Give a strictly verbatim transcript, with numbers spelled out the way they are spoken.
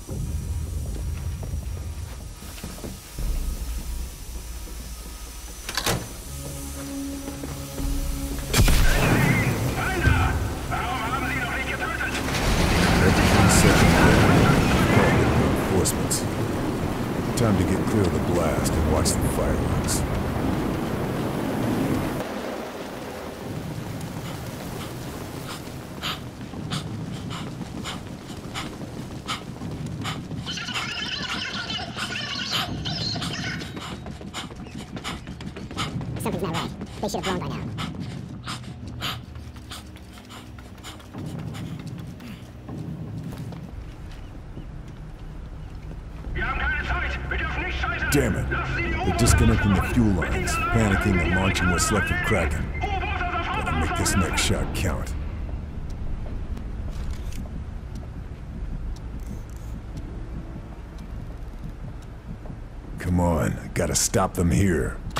Time to get clear of the blast and watch the fireworks. Something's not right. They should have blown by now. Damn it. They're disconnecting the fuel lines, panicking and launching what's left of Kraken. Gotta make this next shot count. Come on, gotta stop them here.